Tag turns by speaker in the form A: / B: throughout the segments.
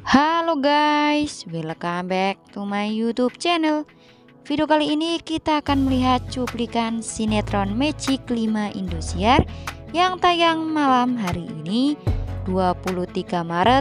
A: Halo guys, welcome back to my YouTube channel. Video kali ini kita akan melihat cuplikan sinetron Magic 5 Indosiar yang tayang malam hari ini 23 Maret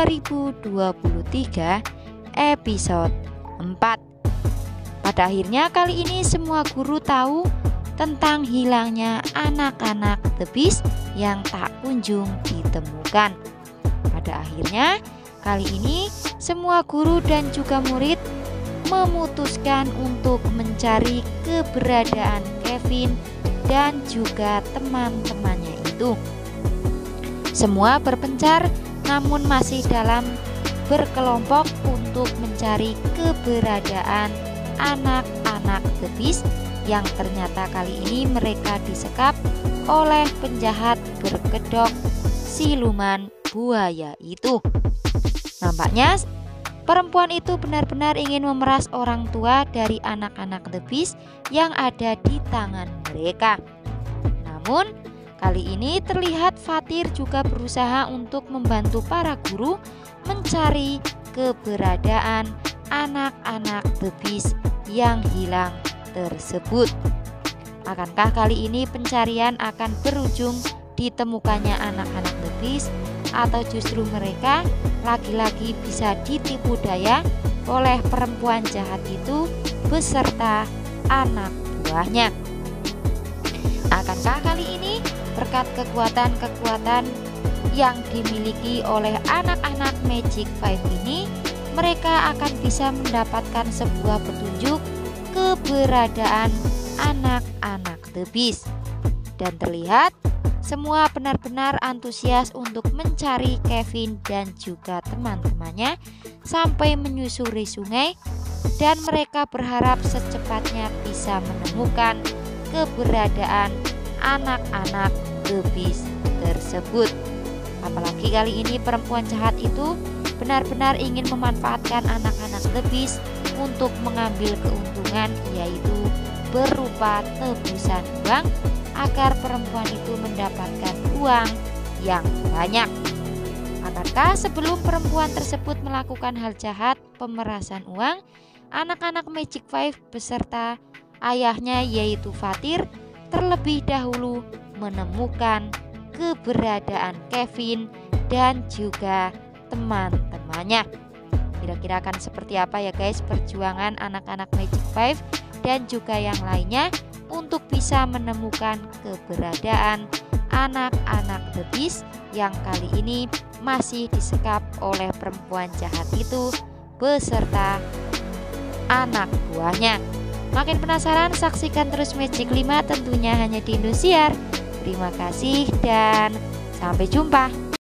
A: 2023 episode 4. Pada akhirnya kali ini semua guru tahu tentang hilangnya anak-anak The Beast yang tak kunjung ditemukan. Pada akhirnya kali ini semua guru dan juga murid memutuskan untuk mencari keberadaan Kevin dan juga teman-temannya itu. Semua berpencar namun masih dalam berkelompok untuk mencari keberadaan anak-anak The Beast yang ternyata kali ini mereka disekap oleh penjahat berkedok siluman buaya itu. Nampaknya perempuan itu benar-benar ingin memeras orang tua dari anak-anak The Beast yang ada di tangan mereka. Namun kali ini terlihat Fatir juga berusaha untuk membantu para guru mencari keberadaan anak-anak The Beast yang hilang tersebut. Akankah kali ini pencarian akan berujung ditemukannya anak-anak The Beast, atau justru mereka lagi-lagi bisa ditipu daya oleh perempuan jahat itu beserta anak buahnya? Akankah kali ini berkat kekuatan-kekuatan yang dimiliki oleh anak-anak Magic 5 ini, mereka akan bisa mendapatkan sebuah petunjuk keberadaan anak-anak The Beast? Dan terlihat semua benar-benar antusias untuk mencari Kevin dan juga teman-temannya sampai menyusuri sungai, dan mereka berharap secepatnya bisa menemukan keberadaan anak-anak The Beast tersebut. Apalagi kali ini perempuan jahat itu benar-benar ingin memanfaatkan anak-anak The Beast untuk mengambil keuntungan, yaitu berupa tebusan uang agar perempuan itu mendapatkan uang yang banyak. Akankah sebelum perempuan tersebut melakukan hal jahat pemerasan uang, anak-anak Magic 5 beserta ayahnya yaitu Fatir terlebih dahulu menemukan keberadaan Kevin dan juga teman-temannya? Kira-kira akan seperti apa ya guys perjuangan anak-anak Magic 5 dan juga yang lainnya untuk bisa menemukan keberadaan anak-anak The Beast yang kali ini masih disekap oleh perempuan jahat itu beserta anak buahnya. Makin penasaran? Saksikan terus Magic 5 tentunya hanya di Indosiar. Terima kasih dan sampai jumpa.